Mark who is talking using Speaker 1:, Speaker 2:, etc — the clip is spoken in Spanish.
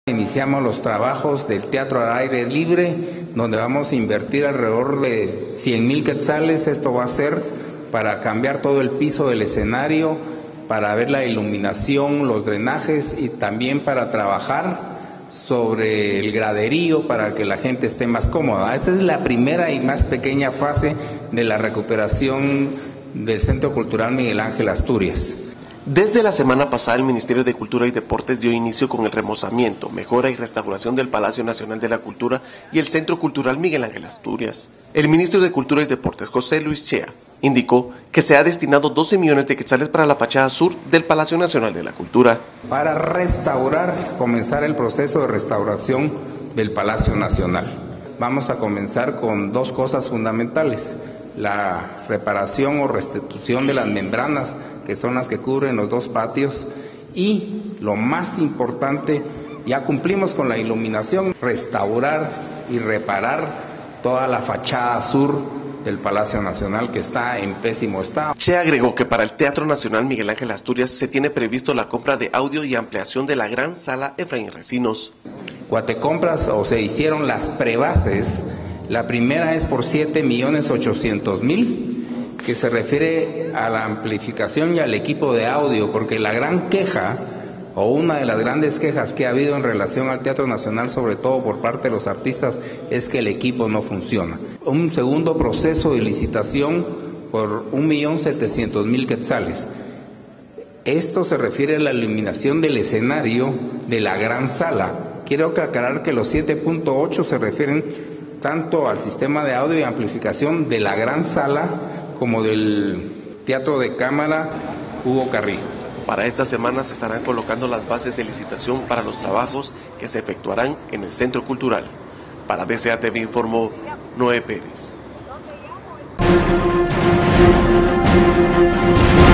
Speaker 1: Iniciamos los trabajos del teatro al aire libre, donde vamos a invertir alrededor de 100,000 quetzales. Esto va a ser para cambiar todo el piso del escenario, para ver la iluminación, los drenajes y también para trabajar sobre el graderío para que la gente esté más cómoda. Esta es la primera y más pequeña fase de la recuperación del Centro Cultural Miguel Ángel Asturias.
Speaker 2: Desde la semana pasada, el Ministerio de Cultura y Deportes dio inicio con el remozamiento, mejora y restauración del Palacio Nacional de la Cultura y el Centro Cultural Miguel Ángel Asturias. El ministro de Cultura y Deportes, José Luis Chea, indicó que se ha destinado 12 millones de quetzales para la fachada sur del Palacio Nacional de la Cultura.
Speaker 1: Para restaurar, comenzar el proceso de restauración del Palacio Nacional. Vamos a comenzar con dos cosas fundamentales: la reparación o restitución de las membranas, que son las que cubren los dos patios, y lo más importante, ya cumplimos con la iluminación, restaurar y reparar toda la fachada sur del Palacio Nacional, que está en pésimo estado.
Speaker 2: Che agregó que para el Teatro Nacional Miguel Ángel Asturias se tiene previsto la compra de audio y ampliación de la gran sala Efraín Recinos.
Speaker 1: Guatecompras, o se hicieron las prebases. La primera es por 7,800,000, que se refiere a la amplificación y al equipo de audio, porque la gran queja, o una de las grandes quejas que ha habido en relación al Teatro Nacional, sobre todo por parte de los artistas, es que el equipo no funciona. Un segundo proceso de licitación por 1,700,000 quetzales. Esto se refiere a la iluminación del escenario de la gran sala. Quiero aclarar que los 7.8 se refieren tanto al sistema de audio y amplificación de la gran sala como del Teatro de Cámara Hugo Carrillo.
Speaker 2: Para esta semana se estarán colocando las bases de licitación para los trabajos que se efectuarán en el Centro Cultural. Para DCA TV informó Noé Pérez.